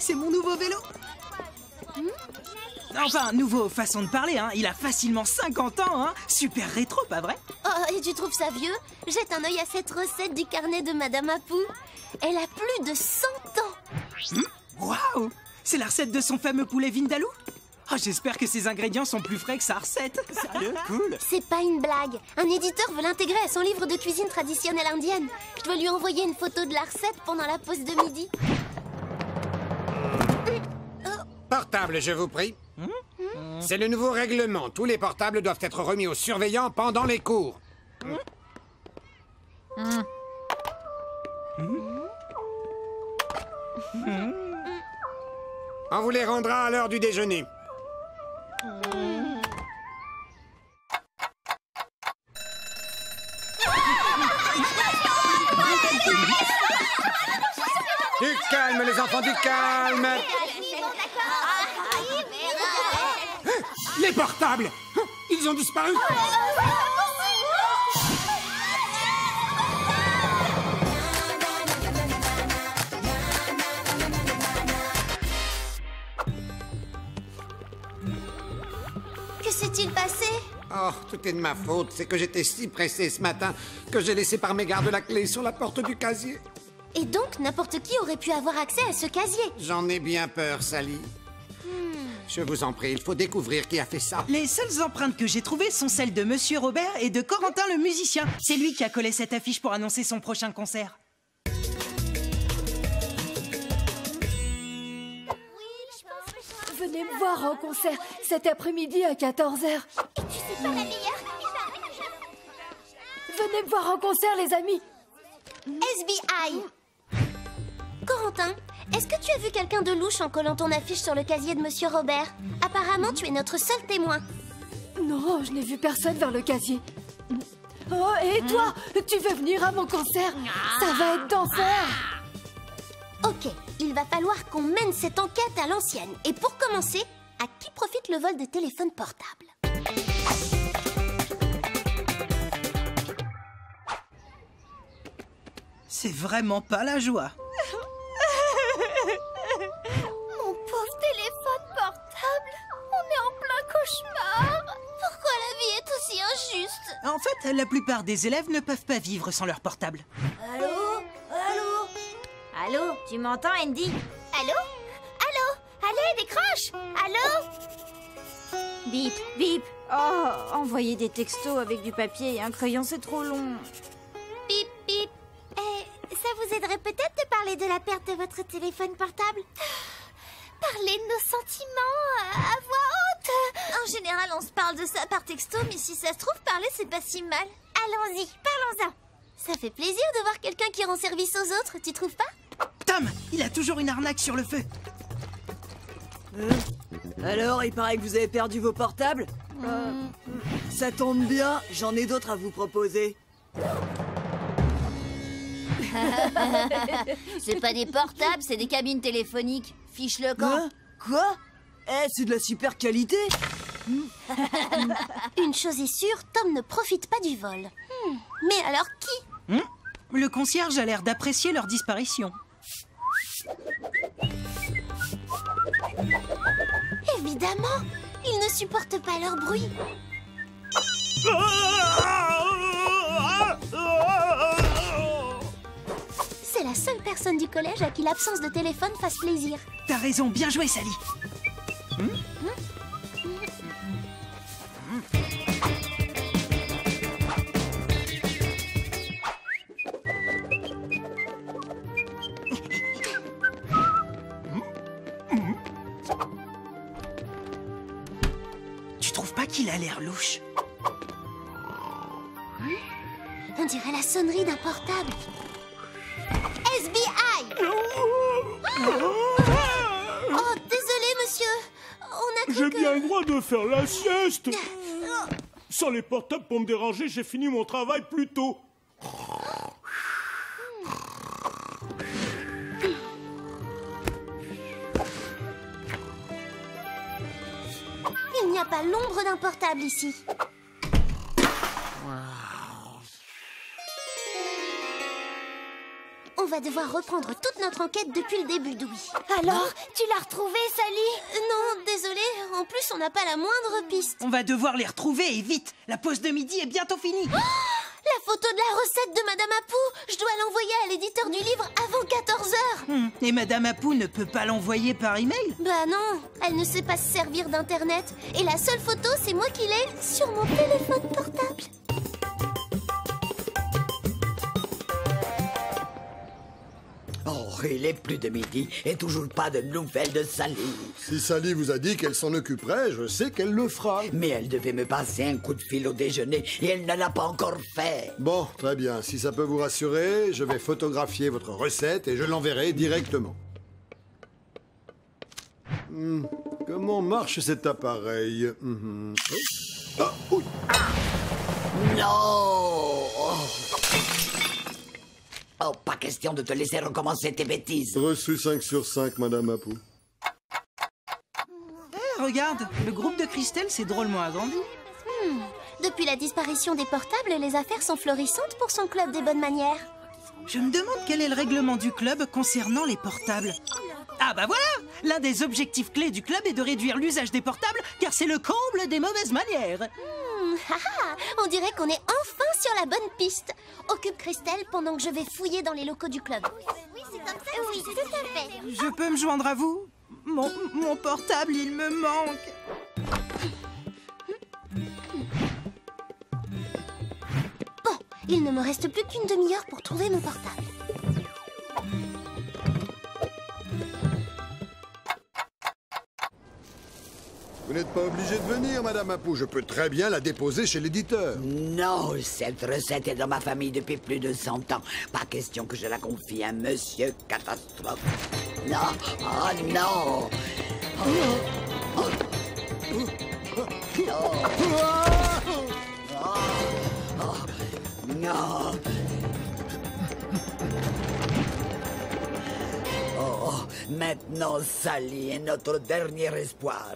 c'est mon nouveau vélo. Enfin, nouveau façon de parler, hein. Il a facilement 50 ans, hein. Super rétro, pas vrai? Oh, et tu trouves ça vieux? Jette un œil à cette recette du carnet de Madame Apou. Elle a plus de 100 ans. Waouh! C'est la recette de son fameux poulet vindaloo? Oh, j'espère que ses ingrédients sont plus frais que sa recette. Sérieux? Cool. C'est pas une blague. Un éditeur veut l'intégrer à son livre de cuisine traditionnelle indienne. Je dois lui envoyer une photo de la recette pendant la pause de midi. Portable, je vous prie. C'est le nouveau règlement. Tous les portables doivent être remis aux surveillants pendant les cours. On vous les rendra à l'heure du déjeuner. Du calme, les enfants, du calme. Les portables! Ils ont disparu! Que s'est-il passé? Oh, tout est de ma faute. C'est que j'étais si pressé ce matin que j'ai laissé par mégarde la clé sur la porte du casier. Et donc, n'importe qui aurait pu avoir accès à ce casier. J'en ai bien peur, Sally. Je vous en prie, il faut découvrir qui a fait ça. Les seules empreintes que j'ai trouvées sont celles de Monsieur Robert et de Corentin le musicien. C'est lui qui a collé cette affiche pour annoncer son prochain concert. Venez me voir en concert cet après-midi à 14h. Et tu sais pas la meilleure? Venez me voir en concert, les amis. SBI. Corentin, est-ce que tu as vu quelqu'un de louche en collant ton affiche sur le casier de Monsieur Robert? Apparemment, tu es notre seul témoin. Non, je n'ai vu personne vers le casier. Oh, et toi, tu veux venir à mon concert? Ça va être d'enfer. Ok, il va falloir qu'on mène cette enquête à l'ancienne. Et pour commencer, à qui profite le vol de téléphone portable? C'est vraiment pas la joie. Mon pauvre téléphone portable, on est en plein cauchemar. Pourquoi la vie est aussi injuste? En fait, la plupart des élèves ne peuvent pas vivre sans leur portable. Allô? Allô? Allô? Tu m'entends, Andy? Allô? Allô? Allez, décroche! Allô? Bip, bip. Oh, envoyer des textos avec du papier et un crayon, c'est trop long. Bip, bip. Ça vous aiderait peut-être de parler de la perte de votre téléphone portable? Parler de nos sentiments à voix haute. En général, on se parle de ça par texto, mais si ça se trouve, parler, c'est pas si mal. Allons-y, parlons-en. Ça fait plaisir de voir quelqu'un qui rend service aux autres, tu trouves pas? Tom, il a toujours une arnaque sur le feu. Alors, il paraît que vous avez perdu vos portables? Ça tombe bien, j'en ai d'autres à vous proposer. C'est pas des portables, c'est des cabines téléphoniques. Fiche le camp. Hein? Quoi? Eh, c'est de la super qualité. Une chose est sûre, Tom ne profite pas du vol. Mais alors qui? Le concierge a l'air d'apprécier leur disparition. Évidemment, il ne supporte pas leur bruit. C'est la seule personne du collège à qui l'absence de téléphone fasse plaisir. T'as raison, bien joué, Sally. Tu trouves pas qu'il a l'air louche? On dirait la sonnerie d'un portable. SBI! Oh, désolé, monsieur. On a cru J'ai que... bien le droit de faire la sieste. Sans les portables pour me déranger, j'ai fini mon travail plus tôt. Il n'y a pas l'ombre d'un portable ici. On va devoir reprendre toute notre enquête depuis le début, Dewey. Alors, tu l'as retrouvé, Sally? Non, désolée. En plus, on n'a pas la moindre piste. On va devoir les retrouver et vite. La pause de midi est bientôt finie. La photo de la recette de Madame Apou, je dois l'envoyer à l'éditeur du livre avant 14 h. Et Madame Apou ne peut pas l'envoyer par email? Bah non, elle ne sait pas se servir d'internet. Et la seule photo, c'est moi qui l'ai sur mon téléphone portable. Oh, il est plus de midi et toujours pas de nouvelles de Sally. Si Sally vous a dit qu'elle s'en occuperait, je sais qu'elle le fera. Mais elle devait me passer un coup de fil au déjeuner et elle ne l'a pas encore fait. Bon, très bien. Si ça peut vous rassurer, je vais photographier votre recette et je l'enverrai directement. Comment marche cet appareil? Ah, oui. Non! Oh, pas question de te laisser recommencer tes bêtises. Reçu 5 sur 5, Madame Apou. Regarde, le groupe de Christelle s'est drôlement agrandi. Depuis la disparition des portables, les affaires sont florissantes pour son club des bonnes manières. Je me demande quel est le règlement du club concernant les portables. Ah bah voilà! L'un des objectifs clés du club est de réduire l'usage des portables, car c'est le comble des mauvaises manières. On dirait qu'on est enfin sur la bonne piste. Occupe Christelle pendant que je vais fouiller dans les locaux du club. Oui, c'est comme ça. Oui, tout à fait. Je peux me joindre à vous? Mon portable, il me manque. Bon, il ne me reste plus qu'une demi-heure pour trouver mon portable. Vous n'êtes pas obligée de venir, Madame Apou. Je peux très bien la déposer chez l'éditeur. Non, cette recette est dans ma famille depuis plus de 100 ans. Pas question que je la confie à un monsieur catastrophe. Non, oh non. Non. Oh, maintenant Sally est notre dernier espoir.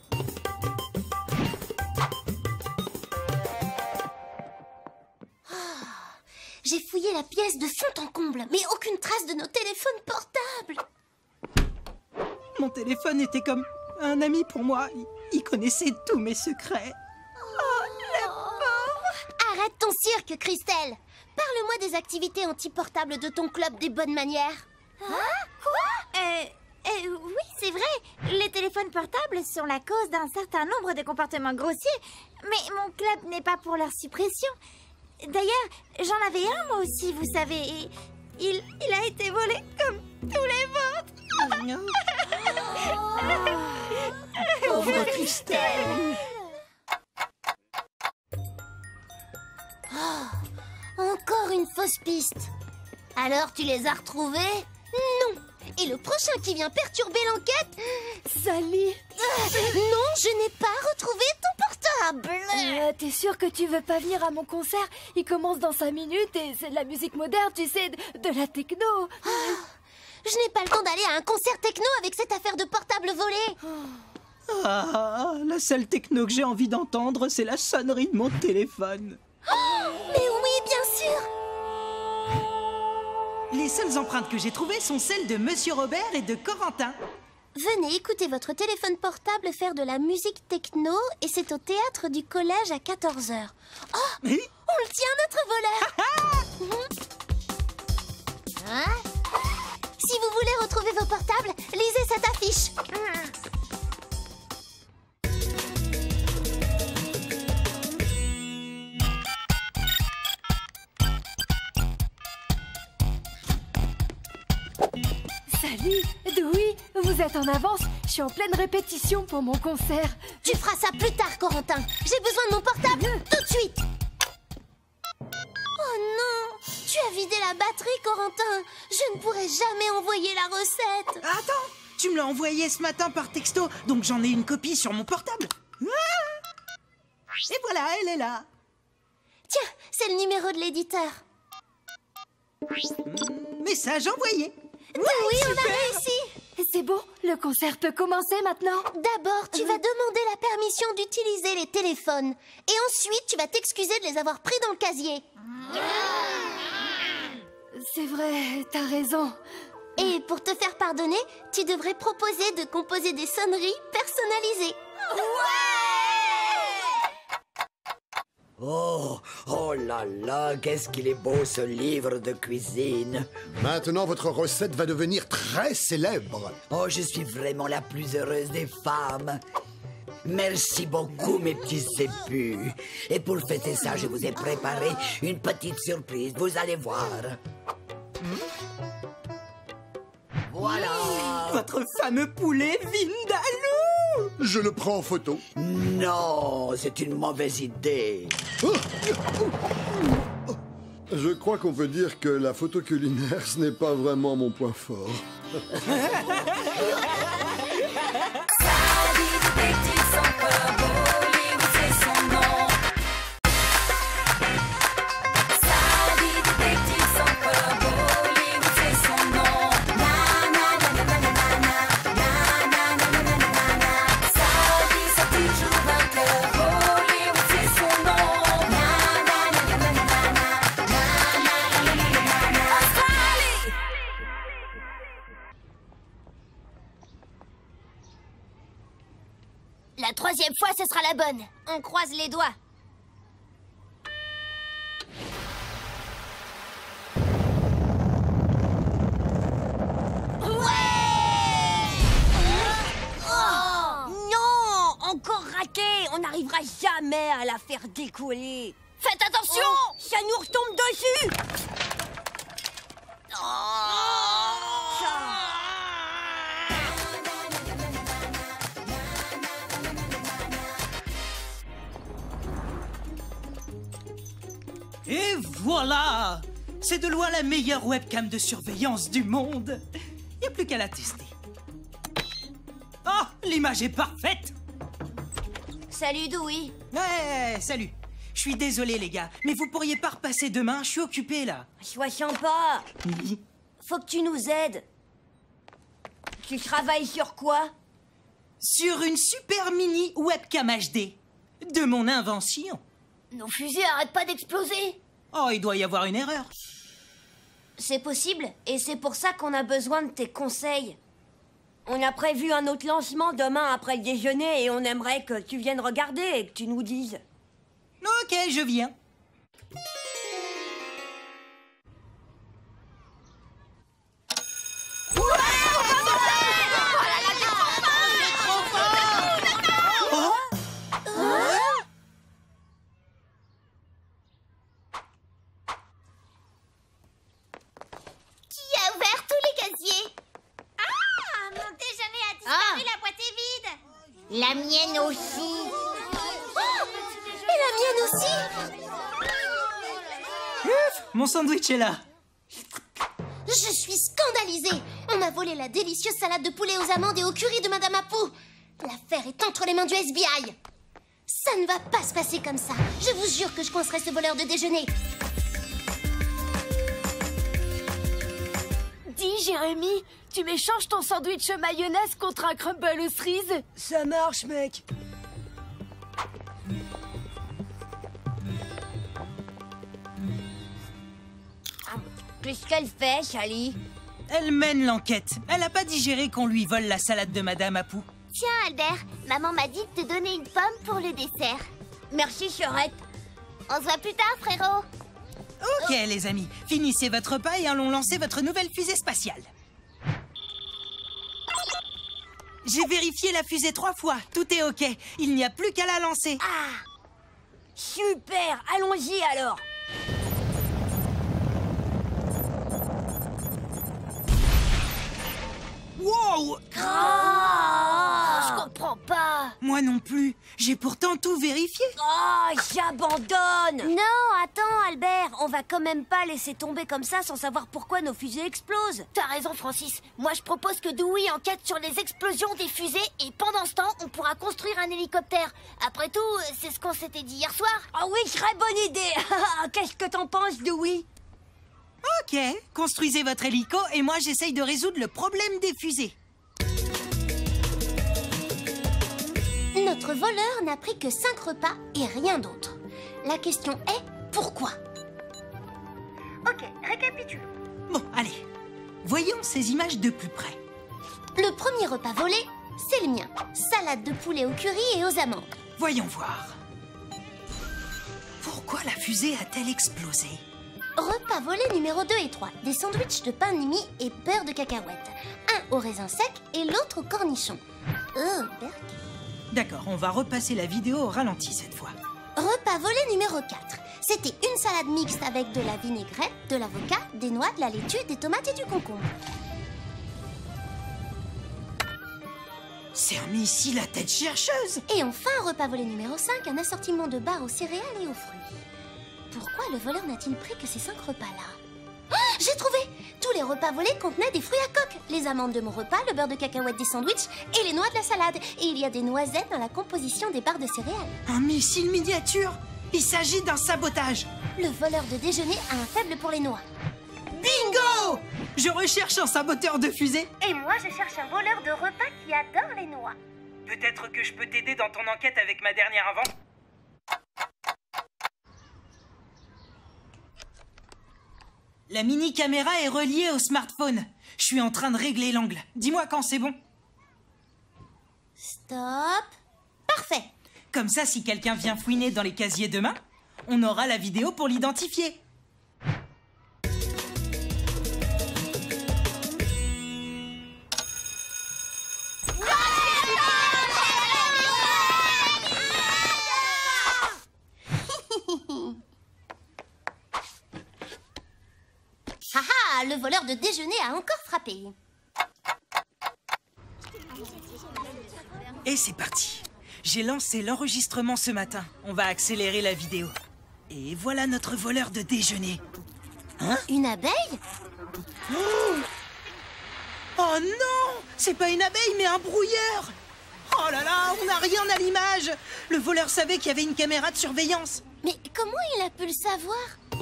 J'ai fouillé la pièce de fond en comble, mais aucune trace de nos téléphones portables. Mon téléphone était comme un ami pour moi. Il connaissait tous mes secrets. Arrête ton cirque, Christelle. Parle-moi des activités anti-portables de ton club des bonnes manières. Quoi? Oui, c'est vrai. Les téléphones portables sont la cause d'un certain nombre de comportements grossiers, mais mon club n'est pas pour leur suppression. D'ailleurs, j'en avais un moi aussi, vous savez, et il a été volé comme tous les vôtres. Pauvre Christelle. Encore une fausse piste. Alors, tu les as retrouvés? Non. Et le prochain qui vient perturber l'enquête? Sally, Non, je n'ai pas retrouvé ton portable. t'es sûre que tu veux pas venir à mon concert? Il commence dans 5 minutes et c'est de la musique moderne, tu sais, de la techno. Je n'ai pas le temps d'aller à un concert techno avec cette affaire de portable volé. Ah, la seule techno que j'ai envie d'entendre, c'est la sonnerie de mon téléphone. Mais oui, bien sûr. Les seules empreintes que j'ai trouvées sont celles de Monsieur Robert et de Corentin. Venez écouter votre téléphone portable faire de la musique techno et c'est au théâtre du collège à 14 h. Oh, on le tient, notre voleur. Si vous voulez retrouver vos portables, lisez cette affiche. Salut, Dewey, vous êtes en avance. Je suis en pleine répétition pour mon concert. Tu feras ça plus tard, Corentin. J'ai besoin de mon portable tout de suite. Oh non, tu as vidé la batterie, Corentin. Je ne pourrai jamais envoyer la recette. Attends, tu me l'as envoyé ce matin par texto, donc j'en ai une copie sur mon portable. Et voilà, elle est là. Tiens, c'est le numéro de l'éditeur. Message envoyé. Oui, on a réussi. C'est bon, le concert peut commencer maintenant. D'abord, tu vas demander la permission d'utiliser les téléphones. Et ensuite, tu vas t'excuser de les avoir pris dans le casier. C'est vrai, t'as raison. Et pour te faire pardonner, tu devrais proposer de composer des sonneries personnalisées. Oh, oh là là, qu'est-ce qu'il est beau ce livre de cuisine. Maintenant, votre recette va devenir très célèbre. Oh, je suis vraiment la plus heureuse des femmes. Merci beaucoup, mes petits épus. Et pour fêter ça, je vous ai préparé une petite surprise. Vous allez voir. Voilà. Votre fameux poulet Vindaloo! Je le prends en photo. Non, c'est une mauvaise idée. Je crois qu'on peut dire que la photo culinaire, ce n'est pas vraiment mon point fort. La troisième fois, ce sera la bonne. On croise les doigts. Non, encore raté. On n'arrivera jamais à la faire décoller. Faites attention! Ça nous retombe dessus. Et voilà! C'est de loin la meilleure webcam de surveillance du monde. Il n'y a plus qu'à la tester. Oh, l'image est parfaite! Salut, Dewey. Ouais, salut. Je suis désolé, les gars, mais vous pourriez pas repasser demain? Je suis occupé, là. Sois sympa. Faut que tu nous aides. Tu travailles sur quoi? Sur une super mini webcam HD. De mon invention. Nos fusées arrêtent pas d'exploser. Oh, il doit y avoir une erreur. C'est possible, et c'est pour ça qu'on a besoin de tes conseils. On a prévu un autre lancement demain après le déjeuner et on aimerait que tu viennes regarder et que tu nous dises. Ok, je viens. La mienne aussi. Oh! Et la mienne aussi. Mon sandwich est là. Je suis scandalisée. On m'a volé la délicieuse salade de poulet aux amandes et au curry de Madame Apou. L'affaire est entre les mains du FBI. Ça ne va pas se passer comme ça. Je vous jure que je coincerai ce voleur de déjeuner. Dis, Jérémy, tu m'échanges ton sandwich mayonnaise contre un crumble aux cerises? Ça marche, mec. Qu'est-ce qu'elle fait, Sally? Elle mène l'enquête. Elle a pas digéré qu'on lui vole la salade de Madame Apou. Tiens, Albert, maman m'a dit de te donner une pomme pour le dessert. Merci, Sœurette. On se voit plus tard, frérot. Ok, les amis, finissez votre repas et allons lancer votre nouvelle fusée spatiale. J'ai vérifié la fusée 3 fois. Tout est ok. Il n'y a plus qu'à la lancer. Ah! Super! Allons-y alors! Wow! Je comprends pas! Moi non plus. J'ai pourtant tout vérifié. Oh, j'abandonne! Non, attends, Albert. On va quand même pas laisser tomber comme ça sans savoir pourquoi nos fusées explosent. T'as raison, Francis. Moi, je propose que Dewey enquête sur les explosions des fusées et pendant ce temps, on pourra construire un hélicoptère. Après tout, c'est ce qu'on s'était dit hier soir. Ah oui, très bonne idée! Qu'est-ce que t'en penses, Dewey? Ok, construisez votre hélico et moi j'essaye de résoudre le problème des fusées. Notre voleur n'a pris que 5 repas et rien d'autre. La question est pourquoi? Ok, récapitulons. Bon, allez. Voyons ces images de plus près. Le premier repas volé, c'est le mien. Salade de poulet au curry et aux amandes. Voyons voir. Pourquoi la fusée a-t-elle explosé? Repas volé numéro 2 et 3. Des sandwichs de pain de mie et beurre de cacahuète. Un au raisin sec et l'autre au cornichon. Oh, berk. D'accord, on va repasser la vidéo au ralenti cette fois. Repas volé numéro 4. C'était une salade mixte avec de la vinaigrette, de l'avocat, des noix, de la laitue, des tomates et du concombre. C'est un missile à tête chercheuse. Et enfin, repas volé numéro 5, un assortiment de barres aux céréales et aux fruits. Pourquoi le voleur n'a-t-il pris que ces 5 repas-là? Oh, j'ai trouvé! Tous les repas volés contenaient des fruits à coque. Les amandes de mon repas, le beurre de cacahuète des sandwichs et les noix de la salade. Et il y a des noisettes dans la composition des barres de céréales. Un missile miniature? Il s'agit d'un sabotage. Le voleur de déjeuner a un faible pour les noix. Bingo! Je recherche un saboteur de fusée. Et moi, je cherche un voleur de repas qui adore les noix. Peut-être que je peux t'aider dans ton enquête avec ma dernière invention. La mini-caméra est reliée au smartphone. Je suis en train de régler l'angle. Dis-moi quand c'est bon. Stop. Parfait. Comme ça, si quelqu'un vient fouiner dans les casiers demain, on aura la vidéo pour l'identifier. Haha, le voleur de déjeuner a encore frappé. Et c'est parti. J'ai lancé l'enregistrement ce matin. On va accélérer la vidéo. Et voilà notre voleur de déjeuner. Hein? Une abeille? Oh non! C'est pas une abeille, mais un brouilleur! Oh là là, on n'a rien à l'image! Le voleur savait qu'il y avait une caméra de surveillance. Mais comment il a pu le savoir?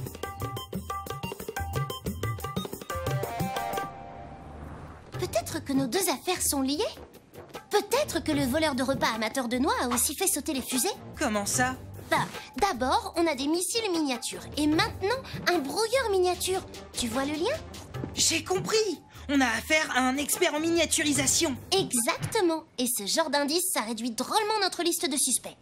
Peut-être que nos deux affaires sont liées? Peut-être que le voleur de repas amateur de noix a aussi fait sauter les fusées? Comment ça? Bah, d'abord, on a des missiles miniatures. Et maintenant, un brouilleur miniature. Tu vois le lien? J'ai compris! On a affaire à un expert en miniaturisation. Exactement. Et ce genre d'indice, ça réduit drôlement notre liste de suspects.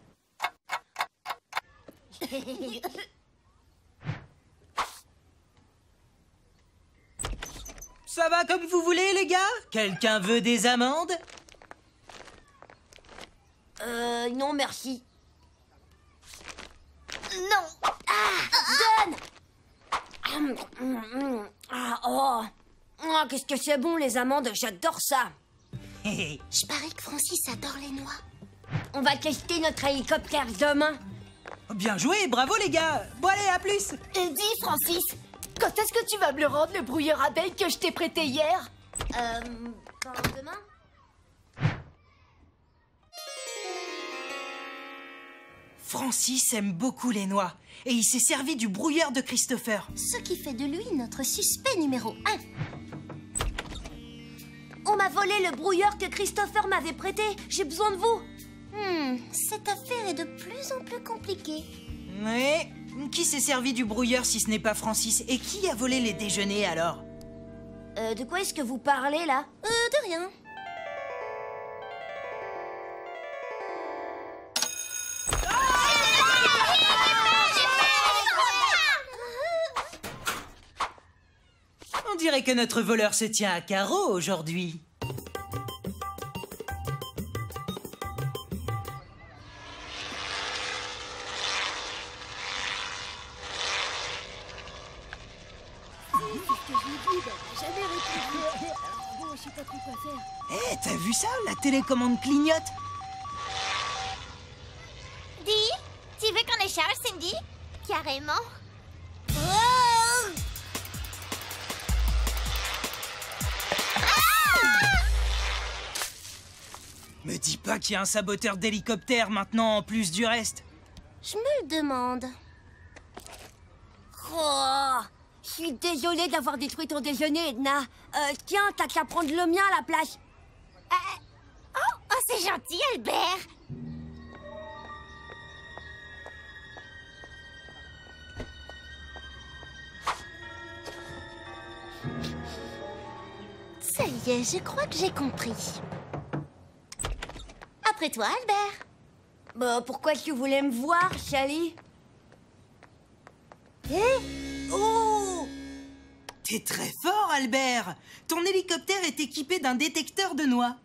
Ça va comme vous voulez, les gars? Quelqu'un veut des amandes? Non merci. Non. Donne. Qu'est-ce que c'est bon les amandes, j'adore ça. Je parie que Francis adore les noix. On va tester notre hélicoptère demain. Bien joué, bravo les gars. Bon allez, à plus. Et dis, Francis, quand est-ce que tu vas me le rendre, le brouilleur abeille que je t'ai prêté hier? Demain? Francis aime beaucoup les noix. Et il s'est servi du brouilleur de Christopher. Ce qui fait de lui notre suspect numéro 1. On m'a volé le brouilleur que Christopher m'avait prêté. J'ai besoin de vous. Cette affaire est de plus en plus compliquée. Mais qui s'est servi du brouilleur si ce n'est pas Francis? Et qui a volé les déjeuners alors? De quoi est-ce que vous parlez là? De rien. On dirait que notre voleur se tient à carreau aujourd'hui. Eh, t'as vu ça? La télécommande clignote. Dis, tu veux qu'on échange, Cindy? Carrément. Me dis pas qu'il y a un saboteur d'hélicoptère maintenant en plus du reste. Je me le demande. Oh, je suis désolée d'avoir détruit ton déjeuner, Edna. Tiens, t'as qu'à prendre le mien à la place. Oh, c'est gentil, Albert. je crois que j'ai compris. Après toi, Albert. Bah, pourquoi tu voulais me voir, Sally? Oh! T'es très fort, Albert. Ton hélicoptère est équipé d'un détecteur de noix.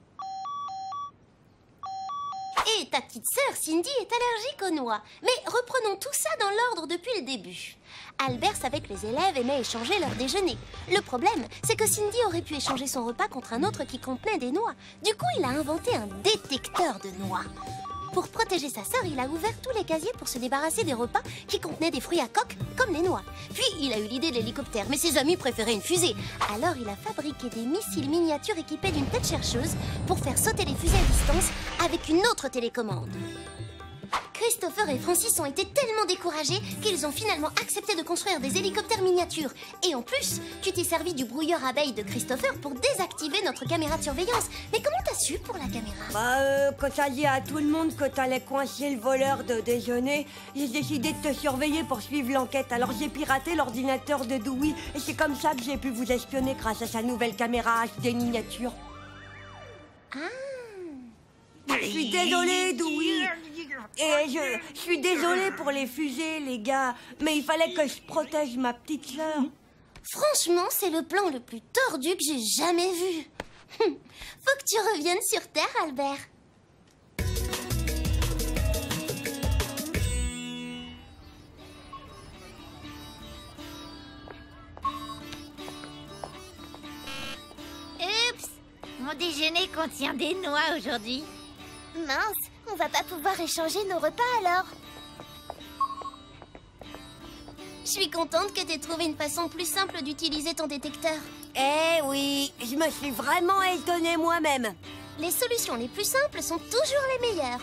Et ta petite sœur, Cindy, est allergique aux noix. Mais reprenons tout ça dans l'ordre depuis le début. Albert savait que les élèves aimaient échanger leur déjeuner. Le problème, c'est que Cindy aurait pu échanger son repas contre un autre qui contenait des noix. Du coup, il a inventé un détecteur de noix. Pour protéger sa sœur, il a ouvert tous les casiers pour se débarrasser des repas qui contenaient des fruits à coque, comme les noix. Puis, il a eu l'idée de l'hélicoptère, mais ses amis préféraient une fusée. Alors, il a fabriqué des missiles miniatures équipés d'une tête chercheuse pour faire sauter les fusées à distance avec une autre télécommande. Christopher et Francis ont été tellement découragés qu'ils ont finalement accepté de construire des hélicoptères miniatures. Et en plus, tu t'es servi du brouilleur abeille de Christopher pour désactiver notre caméra de surveillance. Mais comment t'as su pour la caméra? Bah, quand t'as dit à tout le monde que t'allais coincer le voleur de déjeuner, j'ai décidé de te surveiller pour suivre l'enquête. Alors j'ai piraté l'ordinateur de Dewey et c'est comme ça que j'ai pu vous espionner grâce à sa nouvelle caméra HD miniature. Je suis désolée, Dewey. Et je suis désolée pour les fusées, les gars. Mais il fallait que je protège ma petite sœur. Franchement, c'est le plan le plus tordu que j'ai jamais vu. Faut que tu reviennes sur Terre, Albert. Oups! Mon déjeuner contient des noix aujourd'hui. Mince, on va pas pouvoir échanger nos repas alors. Je suis contente que t'aies trouvé une façon plus simple d'utiliser ton détecteur. Eh oui, je me suis vraiment étonnée moi-même. Les solutions les plus simples sont toujours les meilleures.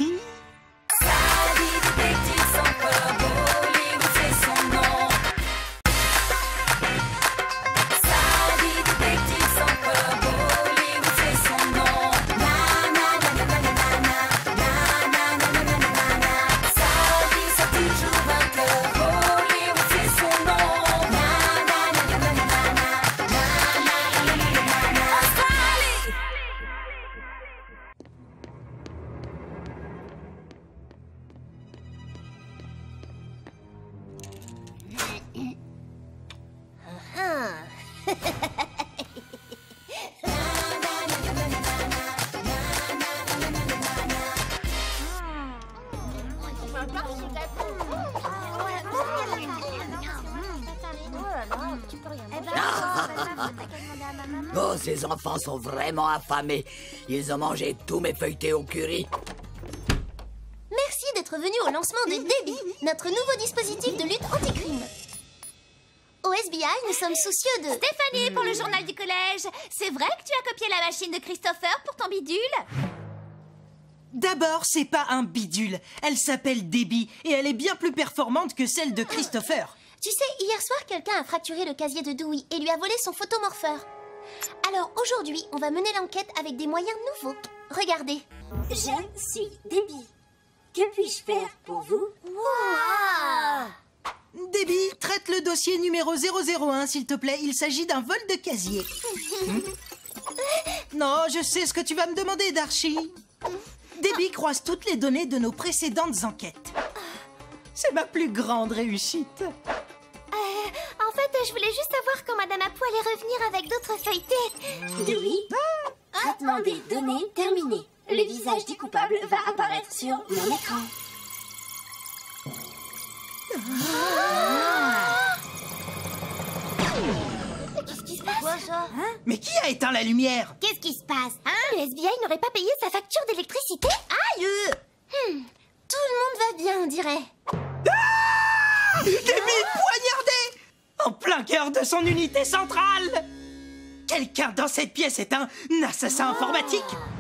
Oh, ces enfants sont vraiment affamés. Ils ont mangé tous mes feuilletés au curry. Merci d'être venu au lancement de Debbie, notre nouveau dispositif de lutte anti-crime. Au SBI, nous sommes soucieux de... Stéphanie, pour le journal du collège, c'est vrai que tu as copié la machine de Christopher pour ton bidule? D'abord, c'est pas un bidule. Elle s'appelle Debbie et elle est bien plus performante que celle de Christopher. Tu sais, hier soir, quelqu'un a fracturé le casier de Dewey et lui a volé son photomorpheur. Alors aujourd'hui, on va mener l'enquête avec des moyens nouveaux. Regardez. Je suis Debbie. Que puis-je faire pour vous? Wow! Debbie, traite le dossier numéro 001, s'il te plaît. Il s'agit d'un vol de casier. Non, je sais ce que tu vas me demander, Darcy. Debbie croise toutes les données de nos précédentes enquêtes. C'est ma plus grande réussite. En fait, je voulais juste savoir quand Madame Apu allait revenir avec d'autres feuilletés. Oui. Traitement des données terminé. Le visage du coupable va apparaître sur mon écran. Qu'est-ce qui se passe? Quoi, ça? Mais qui a éteint la lumière? Qu'est-ce qui se passe? Le SBI n'aurait pas payé sa facture d'électricité? Aïe! Tout le monde va bien, on dirait. Debbie poignardée en plein cœur de son unité centrale. Quelqu'un dans cette pièce est un assassin informatique.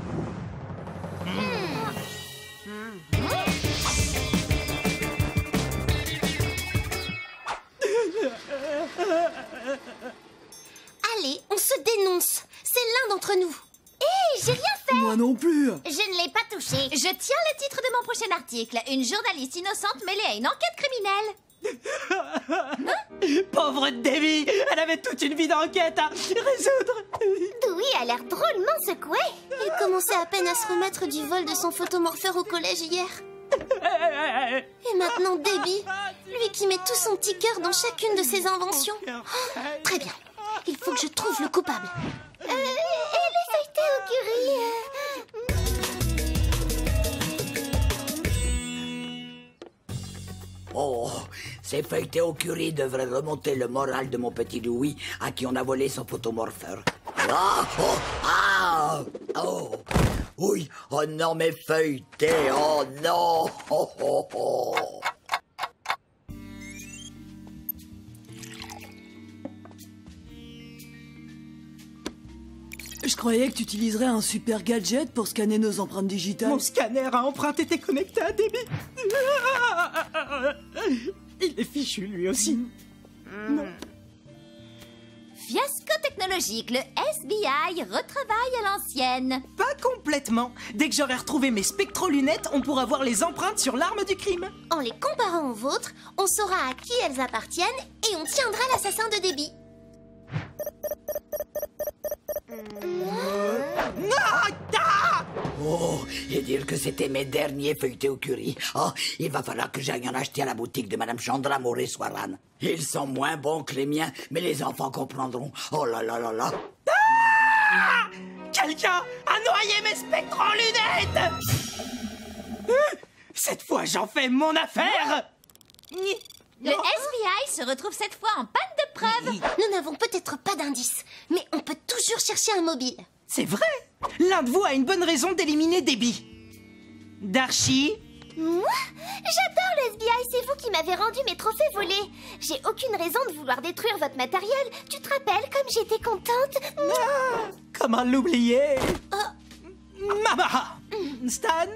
Allez, on se dénonce. C'est l'un d'entre nous. Hé, j'ai rien fait. Moi non plus. Je ne l'ai pas touché. Je tiens le titre de mon prochain article. Une journaliste innocente mêlée à une enquête criminelle. Pauvre Debbie, elle avait toute une vie d'enquête à résoudre. Dewey a l'air drôlement secoué. Il commençait à peine à se remettre du vol de son photomorpheur au collège hier. Et maintenant Debbie, lui qui met tout son petit cœur dans chacune de ses inventions. Oh, très bien, il faut que je trouve le coupable. Et les feuilletés au curry Oh, ces feuilletés au curry devraient remonter le moral de mon petit Louis à qui on a volé son photomorpheur. Ah, oh, ah, oh, oui, oh non, mes feuilletés, oh non, oh, oh, oh. Je croyais que tu utiliserais un super gadget pour scanner nos empreintes digitales. Mon scanner à empreinte était connecté à Debbie. Il est fichu lui aussi. Fiasco technologique, le FBI retravaille à l'ancienne. Pas complètement. Dès que j'aurai retrouvé mes spectrolunettes, on pourra voir les empreintes sur l'arme du crime. En les comparant aux vôtres, on saura à qui elles appartiennent et on tiendra l'assassin de Debbie. Oh, et dire que c'était mes derniers feuilletés au curry. Oh, il va falloir que j'aille en acheter à la boutique de Madame Chandra Moret-Soiran. Ils sont moins bons que les miens, mais les enfants comprendront. Oh là là là là. Ah! Quelqu'un a noyé mes spectrolunettes! Cette fois, j'en fais mon affaire! Le FBI se retrouve cette fois en panne de preuves. Nous n'avons peut-être pas d'indices, mais on peut toujours chercher un mobile. C'est vrai! L'un de vous a une bonne raison d'éliminer Debbie. Darcy? Moi? J'adore le FBI, c'est vous qui m'avez rendu mes trophées volés. J'ai aucune raison de vouloir détruire votre matériel. Tu te rappelles comme j'étais contente? Comment l'oublier? Mama! Stan?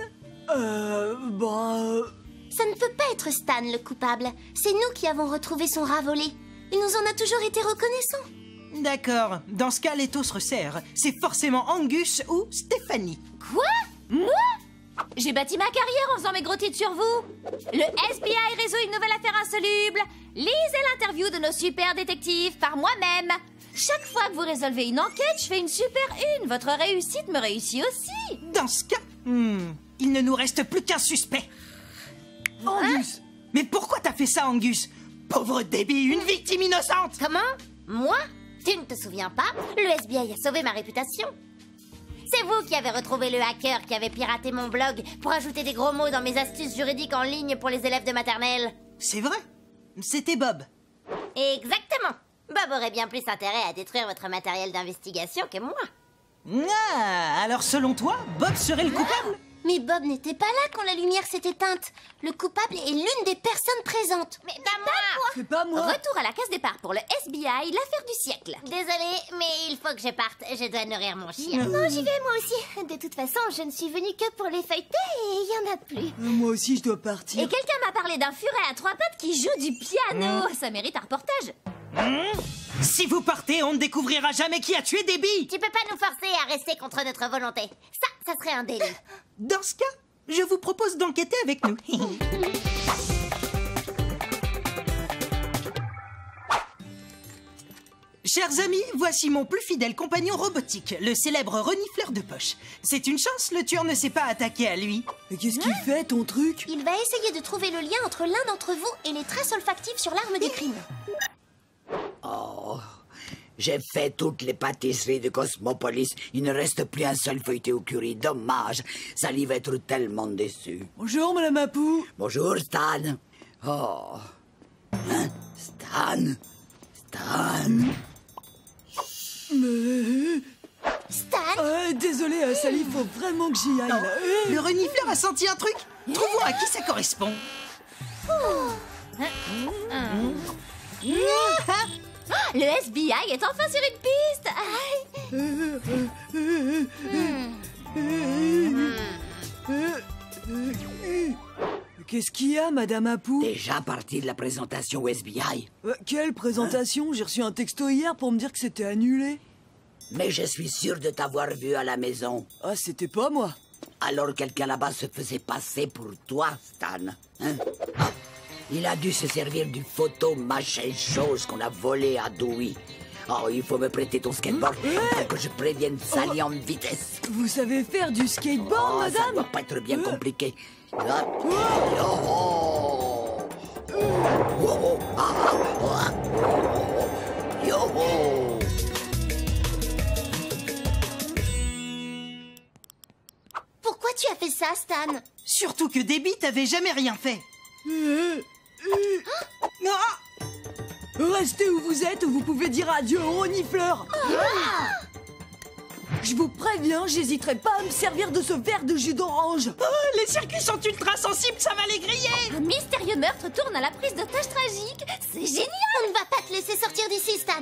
Ça ne peut pas être Stan le coupable. C'est nous qui avons retrouvé son rat volé. Il nous en a toujours été reconnaissant. D'accord. Dans ce cas, l'étau se resserre. C'est forcément Angus ou Stéphanie. Quoi? Moi? J'ai bâti ma carrière en faisant mes gros titres sur vous. Le FBI résout une nouvelle affaire insoluble. Lisez l'interview de nos super détectives par moi-même. Chaque fois que vous résolvez une enquête, je fais une super une. Votre réussite me réussit aussi. Dans ce cas, il ne nous reste plus qu'un suspect. Angus! Mais pourquoi t'as fait ça, Angus? Pauvre Debbie, une victime innocente! Comment? Moi? Tu ne te souviens pas? Le FBI a sauvé ma réputation. C'est vous qui avez retrouvé le hacker qui avait piraté mon blog pour ajouter des gros mots dans mes astuces juridiques en ligne pour les élèves de maternelle. C'est vrai. C'était Bob. Exactement. Bob aurait bien plus intérêt à détruire votre matériel d'investigation que moi. Ah, alors selon toi, Bob serait le coupable? Mais Bob n'était pas là quand la lumière s'est éteinte. Le coupable est l'une des personnes présentes. Mais pas moi! C'est pas moi. Retour à la case départ pour le FBI, l'affaire du siècle. Désolée, mais il faut que je parte. Je dois nourrir mon chien. Non, j'y vais moi aussi. De toute façon, je ne suis venue que pour les feuilletés et il y en a plus. Moi aussi, je dois partir. Et quelqu'un m'a parlé d'un furet à trois pattes qui joue du piano. Ça mérite un reportage. Si vous partez, on ne découvrira jamais qui a tué Debbie. Tu peux pas nous forcer à rester contre notre volonté. Ça serait un délit. Dans ce cas, je vous propose d'enquêter avec nous. Chers amis, voici mon plus fidèle compagnon robotique, le célèbre renifleur de poche. C'est une chance, le tueur ne s'est pas attaqué à lui. Mais qu'est-ce qu'il fait, ton truc? Il va essayer de trouver le lien entre l'un d'entre vous et les traces olfactives sur l'arme du crime. Oh, j'ai fait toutes les pâtisseries de Cosmopolis. Il ne reste plus un seul feuilleté au curry. Dommage. Sally va être tellement déçue. Bonjour, Madame Apou. Bonjour, Stan. Oh. Hein? Stan? Mais... Stan? Désolé, Sally, faut vraiment que j'y aille, là. Le renifleur a senti un truc. Trouvons à qui ça correspond. Le FBI est enfin sur une piste. Qu'est-ce qu'il y a, Madame Apou? Déjà parti de la présentation au FBI. Quelle présentation? J'ai reçu un texto hier pour me dire que c'était annulé. Mais je suis sûr de t'avoir vu à la maison. Ah, c'était pas moi. Alors quelqu'un là-bas se faisait passer pour toi, Stan. Hein? Ah. Il a dû se servir du photo machin chose qu'on a volé à Dewey. Oh, il faut me prêter ton skateboard pour que je prévienne Sally en vitesse. Vous savez faire du skateboard, madame? Ça doit pas être bien compliqué. Pourquoi tu as fait ça, Stan? Surtout que Debbie t'avait jamais rien fait. Restez où vous êtes ou vous pouvez dire adieu au renifleur. Je vous préviens, j'hésiterai pas à me servir de ce verre de jus d'orange. Les circuits sont ultra sensibles, ça va les griller. Un mystérieux meurtre tourne à la prise d'otage tragique. C'est génial. On ne va pas te laisser sortir d'ici, Stan.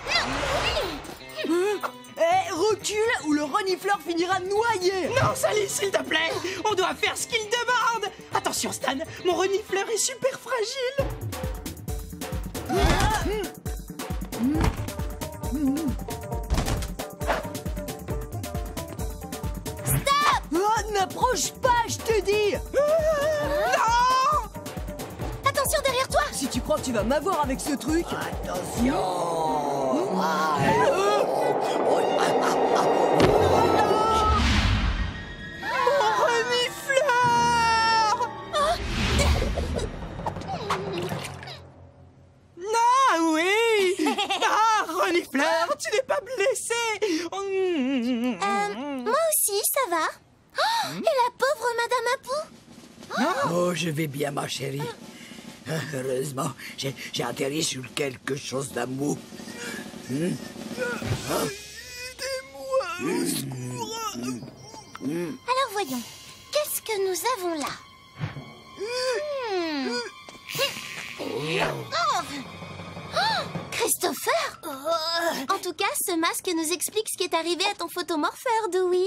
Recule ou le renifleur finira noyé. Non, Sally, s'il te plaît. On doit faire ce qu'il demande. Attention, Stan, mon renifleur est super fragile. N'approche pas, je te dis. Non. Attention derrière toi. Si tu crois que tu vas m'avoir avec ce truc... Attention. Mon renifleur. Ah oui. Ah, renifleur, tu n'es pas blessé. Moi aussi, ça va. Et la pauvre Madame Apu. Oh, je vais bien, ma chérie. Heureusement, j'ai atterri sur quelque chose d'amour. Alors voyons, qu'est-ce que nous avons là? Christopher! En tout cas, ce masque nous explique ce qui est arrivé à ton photomorpheur, Dewey.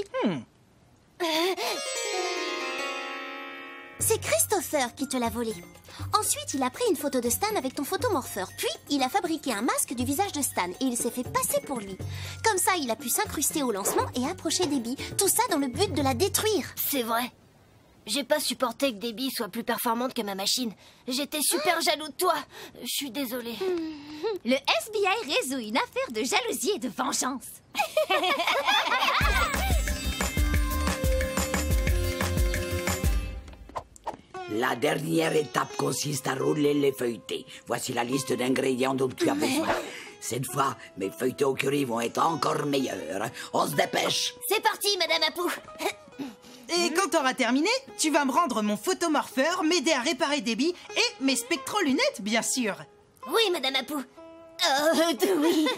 C'est Christopher qui te l'a volé. Ensuite, il a pris une photo de Stan avec ton photomorpheur. Puis, il a fabriqué un masque du visage de Stan et il s'est fait passer pour lui. Comme ça, il a pu s'incruster au lancement et approcher Debbie. Tout ça dans le but de la détruire. C'est vrai. J'ai pas supporté que Debbie soit plus performante que ma machine. J'étais super jaloux de toi. Je suis désolée. Le FBI résout une affaire de jalousie et de vengeance. La dernière étape consiste à rouler les feuilletés. Voici la liste d'ingrédients dont tu as besoin. Cette fois, mes feuilletés au curry vont être encore meilleurs. On se dépêche. C'est parti, Madame Apu. Et quand t'auras terminé, tu vas me rendre mon photomorpheur, m'aider à réparer Debbie et mes spectro-lunettes, bien sûr. Oui, Madame Apu. Oui.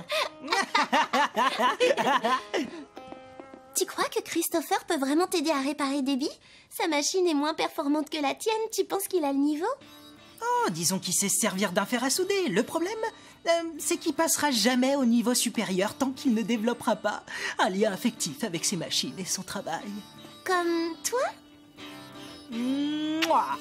Tu crois que Christopher peut vraiment t'aider à réparer Debbie? Sa machine est moins performante que la tienne. Tu penses qu'il a le niveau? Oh, disons qu'il sait se servir d'un fer à souder. Le problème, c'est qu'il passera jamais au niveau supérieur tant qu'il ne développera pas un lien affectif avec ses machines et son travail. Comme toi? Mouah.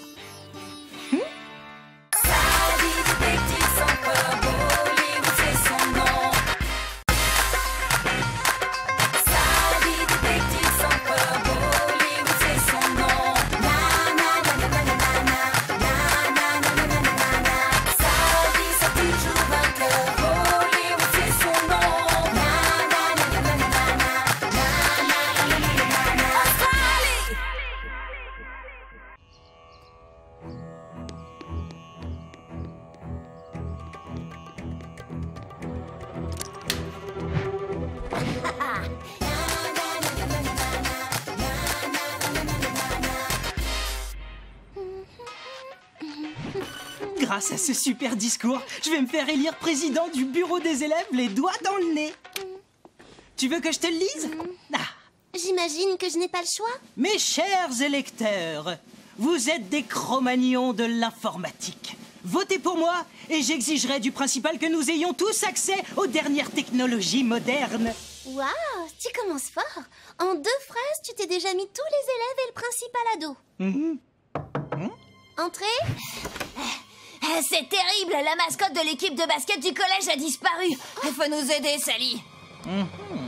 Grâce à ce super discours, je vais me faire élire président du bureau des élèves les doigts dans le nez. Tu veux que je te le lise? J'imagine que je n'ai pas le choix. Mes chers électeurs, vous êtes des Cro-Magnons de l'informatique. Votez pour moi et j'exigerai du principal que nous ayons tous accès aux dernières technologies modernes. Waouh, tu commences fort. En 2 phrases, tu t'es déjà mis tous les élèves et le principal à dos. Entrée. C'est terrible, la mascotte de l'équipe de basket du collège a disparu. Il faut nous aider, Sally. Ne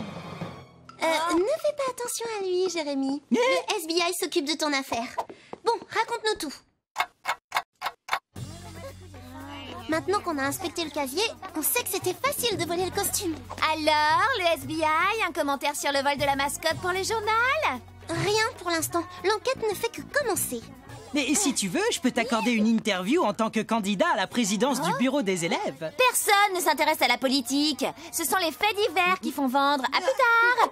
fais pas attention à lui, Jérémy. Le FBI s'occupe de ton affaire. Bon, raconte-nous tout. Maintenant qu'on a inspecté le casier, on sait que c'était facile de voler le costume. Alors, le FBI, un commentaire sur le vol de la mascotte pour le journal? Rien pour l'instant. L'enquête ne fait que commencer. Mais si tu veux, je peux t'accorder une interview en tant que candidat à la présidence du bureau des élèves. Personne ne s'intéresse à la politique. Ce sont les faits divers qui font vendre. À plus tard.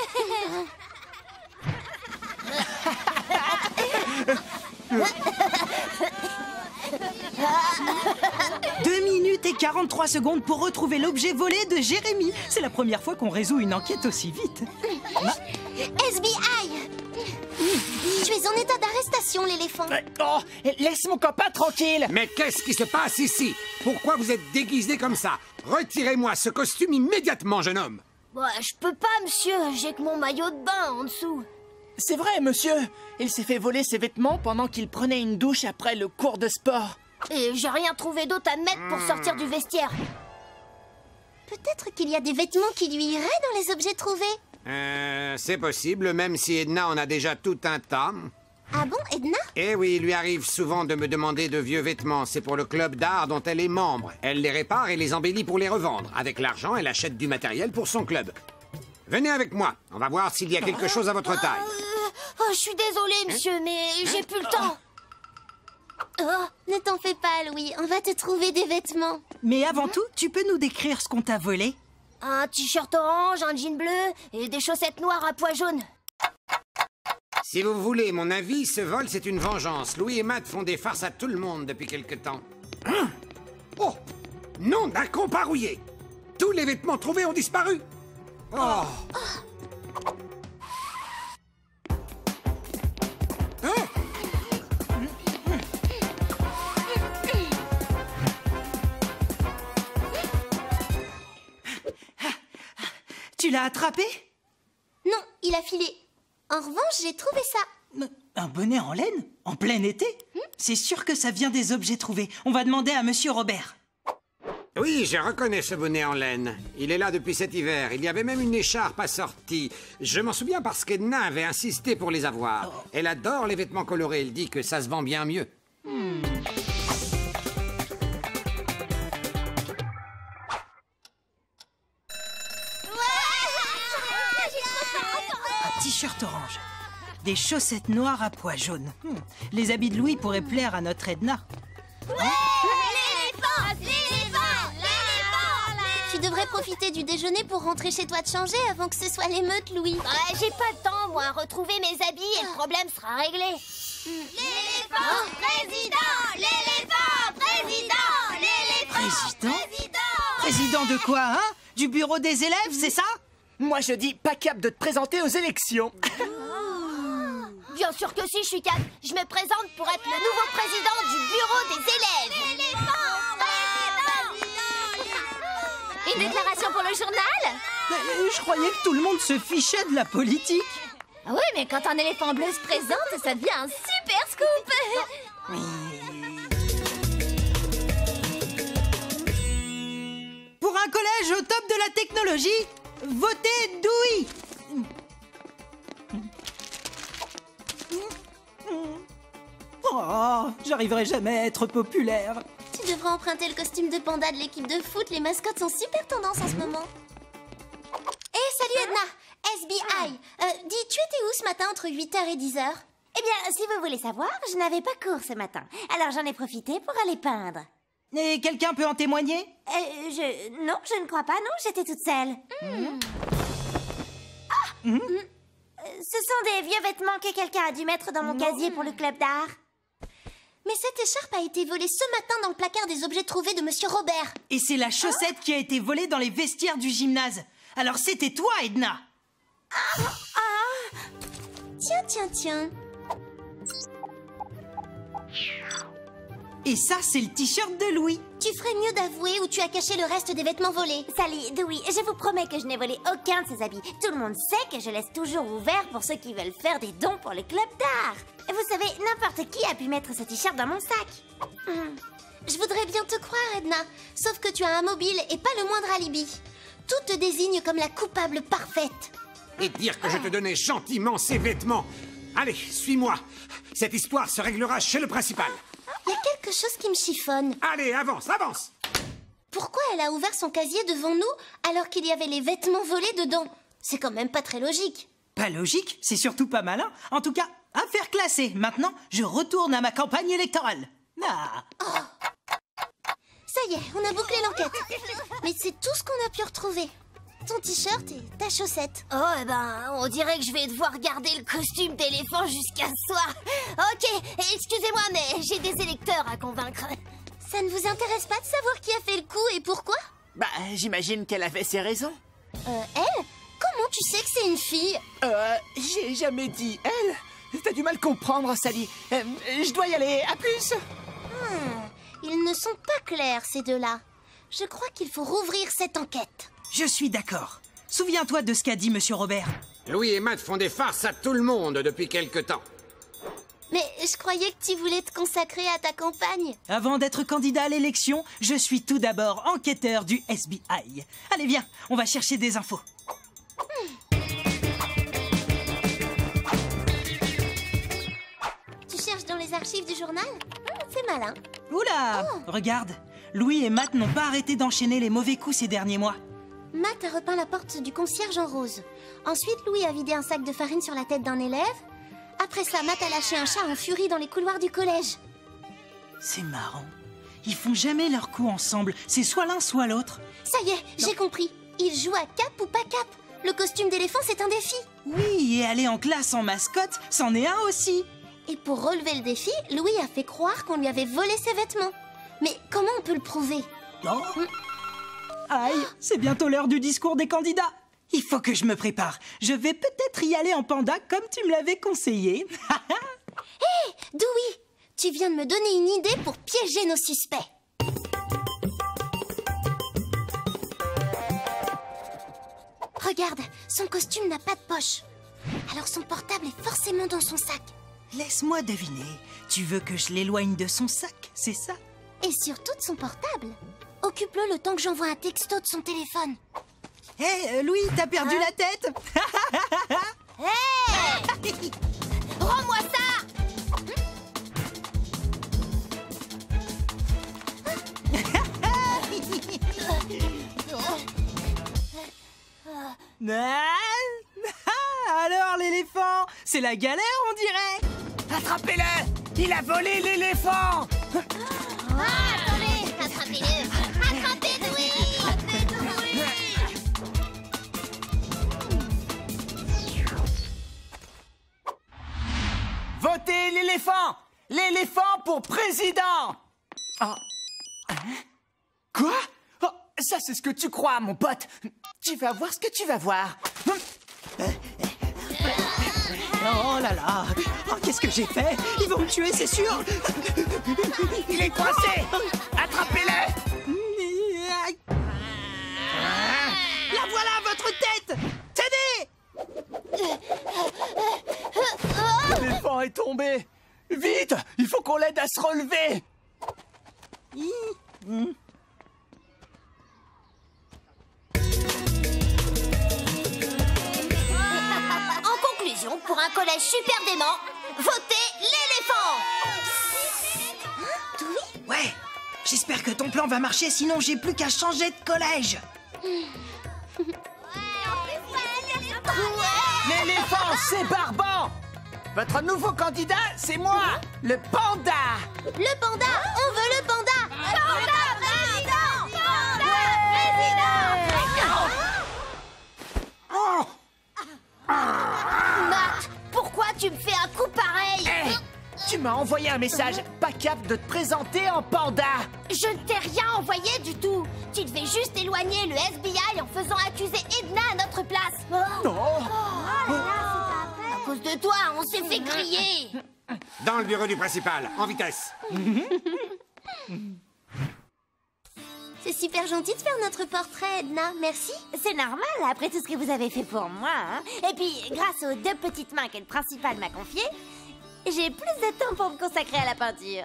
2 minutes et 43 secondes pour retrouver l'objet volé de Jérémy. C'est la première fois qu'on résout une enquête aussi vite. SBI! Tu es en état d'arrestation, l'éléphant. Oh, laisse mon copain tranquille. Mais qu'est-ce qui se passe ici? Pourquoi vous êtes déguisé comme ça? Retirez-moi ce costume immédiatement, jeune homme. Je peux pas, monsieur. J'ai que mon maillot de bain en dessous. C'est vrai, monsieur. Il s'est fait voler ses vêtements pendant qu'il prenait une douche après le cours de sport. Et j'ai rien trouvé d'autre à mettre pour sortir du vestiaire. Peut-être qu'il y a des vêtements qui lui iraient dans les objets trouvés. C'est possible, même si Edna en a déjà tout un tas. Ah bon, Edna? Eh oui, il lui arrive souvent de me demander de vieux vêtements. C'est pour le club d'art dont elle est membre. Elle les répare et les embellit pour les revendre. Avec l'argent, elle achète du matériel pour son club. Venez avec moi. On va voir s'il y a quelque chose à votre taille. Je suis désolée, monsieur, mais j'ai plus le temps. Ne t'en fais pas, Louis. On va te trouver des vêtements. Mais avant tout, tu peux nous décrire ce qu'on t'a volé? Un t-shirt orange, un jean bleu et des chaussettes noires à pois jaunes. Si vous voulez mon avis, ce vol, c'est une vengeance. Louis et Matt font des farces à tout le monde depuis quelque temps. Oh! Nom d'un comparouillé! Tous les vêtements trouvés ont disparu! Oh! Tu l'as attrapé? Non, il a filé. En revanche, j'ai trouvé ça. Un bonnet en laine? En plein été? C'est sûr que ça vient des objets trouvés. On va demander à Monsieur Robert. Oui, je reconnais ce bonnet en laine. Il est là depuis cet hiver. Il y avait même une écharpe assortie. Je m'en souviens parce qu'Edna avait insisté pour les avoir. Elle adore les vêtements colorés. Elle dit que ça se vend bien mieux. Un t-shirt orange. Des chaussettes noires à pois jaunes. Les habits de Louis pourraient plaire à notre Edna. Tu devrais profiter du déjeuner pour rentrer chez toi te changer avant que ce soit l'émeute, Louis. J'ai pas le temps, moi. Retrouver mes habits et le problème sera réglé. L'éléphant président! L'éléphant président! L'éléphant Président? Président de quoi, hein? Du bureau des élèves, c'est ça? Moi, je dis pas capable de te présenter aux élections. Bien sûr que si, je suis capable. Je me présente pour être le nouveau président du bureau des élèves. Une déclaration pour le journal? Je croyais que tout le monde se fichait de la politique. Ah oui, mais quand un éléphant bleu se présente, ça devient un super scoop. Pour un collège au top de la technologie, votez Dewey. Oh, j'arriverai jamais à être populaire. Tu devrais emprunter le costume de panda de l'équipe de foot. Les mascottes sont super tendance en ce moment. Salut Edna, SBI. Dis, tu étais où ce matin entre 8h et 10h? Eh bien, si vous voulez savoir, je n'avais pas cours ce matin. Alors j'en ai profité pour aller peindre. Et quelqu'un peut en témoigner? Non, je ne crois pas, non, j'étais toute seule. Ce sont des vieux vêtements que quelqu'un a dû mettre dans mon casier pour le club d'art. Mais cette écharpe a été volée ce matin dans le placard des objets trouvés de Monsieur Robert. Et c'est la chaussette qui a été volée dans les vestiaires du gymnase. Alors c'était toi, Edna. Tiens. Et ça, c'est le t-shirt de Louis. Tu ferais mieux d'avouer où tu as caché le reste des vêtements volés. Sally, Dewey, je vous promets que je n'ai volé aucun de ces habits. Tout le monde sait que je laisse toujours ouvert pour ceux qui veulent faire des dons pour le club d'art. Vous savez, n'importe qui a pu mettre ce t-shirt dans mon sac. Je voudrais bien te croire, Edna. Sauf que tu as un mobile et pas le moindre alibi. Tout te désigne comme la coupable parfaite. Et dire que je te donnais gentiment ces vêtements. Allez, suis-moi. Cette histoire se réglera chez le principal. Il y a quelque chose qui me chiffonne. Allez, avance, avance! Pourquoi elle a ouvert son casier devant nous alors qu'il y avait les vêtements volés dedans? C'est quand même pas très logique. Pas logique, c'est surtout pas malin. En tout cas, affaire classée. Maintenant, je retourne à ma campagne électorale. Ah. Ça y est, on a bouclé l'enquête. Mais c'est tout ce qu'on a pu retrouver. Ton t-shirt et ta chaussette. Oh, eh ben, on dirait que je vais devoir garder le costume d'éléphant jusqu'à ce soir. Ok, excusez-moi, mais j'ai des électeurs à convaincre. Ça ne vous intéresse pas de savoir qui a fait le coup et pourquoi? Bah, j'imagine qu'elle avait ses raisons. Elle? Comment tu sais que c'est une fille? J'ai jamais dit elle. T'as du mal comprendre, Sally. Je dois y aller, à plus. Ils ne sont pas clairs, ces deux-là. Je crois qu'il faut rouvrir cette enquête. Je suis d'accord. Souviens-toi de ce qu'a dit Monsieur Robert. Louis et Matt font des farces à tout le monde depuis quelque temps. Mais je croyais que tu voulais te consacrer à ta campagne. Avant d'être candidat à l'élection, je suis tout d'abord enquêteur du SBI. Allez, viens, on va chercher des infos. Tu cherches dans les archives du journal? C'est malin. Oula! Regarde, Louis et Matt n'ont pas arrêté d'enchaîner les mauvais coups ces derniers mois. Matt a repeint la porte du concierge en rose. Ensuite, Louis a vidé un sac de farine sur la tête d'un élève. Après ça, Matt a lâché un chat en furie dans les couloirs du collège. C'est marrant. Ils font jamais leurs coups ensemble. C'est soit l'un, soit l'autre. Ça y est, j'ai compris. Ils jouent à cap ou pas cap. Le costume d'éléphant, c'est un défi. Oui, et aller en classe en mascotte, c'en est un aussi. Et pour relever le défi, Louis a fait croire qu'on lui avait volé ses vêtements. Mais comment on peut le prouver? Oh. Aïe, c'est bientôt l'heure du discours des candidats. Il faut que je me prépare. Je vais peut-être y aller en panda comme tu me l'avais conseillé. Hé, Dewey, tu viens de me donner une idée pour piéger nos suspects. Regarde, son costume n'a pas de poche. Alors son portable est forcément dans son sac. Laisse-moi deviner. Tu veux que je l'éloigne de son sac, c'est ça? Et surtout de son portable. Occupe-le le temps que j'envoie un texto de son téléphone. Hé, Louis, t'as perdu la tête? Hé! Rends-moi ça! Alors, l'éléphant, c'est la galère, on dirait. Attrapez-le! Il a volé l'éléphant! Attendez! Attrapez-le! Attrapez Dewey! Votez l'éléphant! L'éléphant pour président! Oh. Hein? Quoi? Oh, ça, c'est ce que tu crois, mon pote. Tu vas voir ce que tu vas voir. Oh là là! Oh, qu'est-ce que j'ai fait? Ils vont me tuer, c'est sûr! Il est coincé! Attrapez-le! La voilà, votre tête! Tenez! L'éléphant est tombé! Vite! Il faut qu'on l'aide à se relever! En conclusion, pour un collège super dément, votez l'éléphant! Ouais, j'espère que ton plan va marcher, sinon j'ai plus qu'à changer de collège. L'éléphant, c'est Barban! Votre nouveau candidat, c'est moi, le panda! Le panda, on veut le panda. Panda président! Panda président! Matt, pourquoi tu me fais un coup pareil? Hey, tu m'as envoyé un message, pas capable de te présenter en panda! Je ne t'ai rien envoyé du tout. Tu devais juste éloigner le FBI en faisant accuser Edna à notre place. À cause de toi, on s'est fait griller. Dans le bureau du principal, en vitesse. C'est super gentil de faire notre portrait, Edna. Merci. C'est normal, après tout ce que vous avez fait pour moi. Hein. Et puis, grâce aux 2 petites mains que le principal m'a confiées, j'ai plus de temps pour me consacrer à la peinture.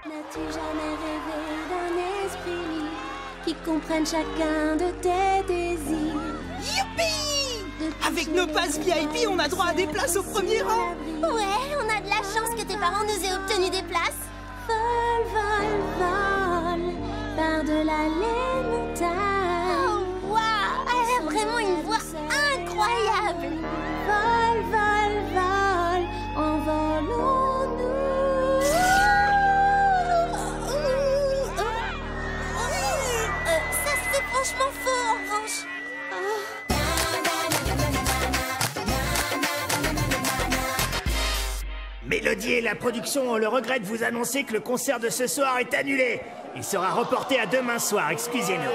N'as-tu jamais rêvé d'un esprit libre qui comprenne chacun de tes désirs? Youpi! Avec nos passes VIP, on a droit à des places au premier rang. Ouais, on a de la chance que tes parents nous aient obtenu des places. Vol, vol, vol, par-delà les montagnes. Oh, waouh! Elle a vraiment une voix incroyable. Vol, vol, vol, envolons-nous. Ça, c'est franchement faux, en revanche. Mélodie et la production ont le regret de vous annoncer que le concert de ce soir est annulé. Il sera reporté à demain soir, excusez-nous.